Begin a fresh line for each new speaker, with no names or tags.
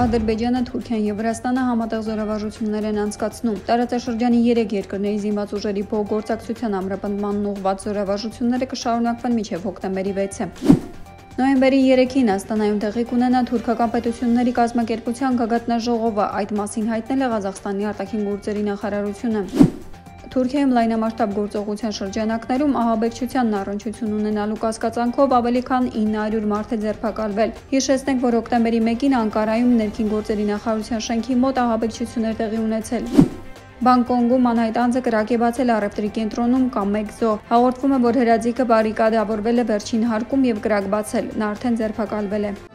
Ադրբեջանը, Թուրքիան և Վրաստանը համատեղ զորավարժություններ են անցկացնում։ Տարածաշրջանի 3 երկրների զինված ուժերի փոխգործակցության ամրապնդմանն ուղղված զորավարժությունները կշարունակվեն մինչև հոկտեմբերի 6-ը։ Նոյեմբերի 3-ին Աստանայում տեղի կունենա թուրքական պետությունների կազմակերպության գագաթնաժողովը, այդ մասին հայտնել է Ղազախստանի արտաքին գործերի նախարարությունը։ Թուրքիայում լայնամասշտաբ գործողության շրջանակներում ահաբեկչությանն առնչություն ունենալու կասկածանքով ավելի քան 900 մարդ է ձերբակալվել։ Հիշեցնենք, որ հոկտեմբերի 1-ին Անկարայում ներքին գործերի նախարարության շենքի մոտ ահաբեկչություններ տեղի ունեցել։ Բանկոնգում անհայտ անձը կրակ է բացել առևտրի կենտրոնում Կամեքզո։ Հաղորդվում է, որ հրաձիգը բարիկադավորվել է վերջին հարկում և կրակ բացել։ Նա արդեն ձերբակալվել է։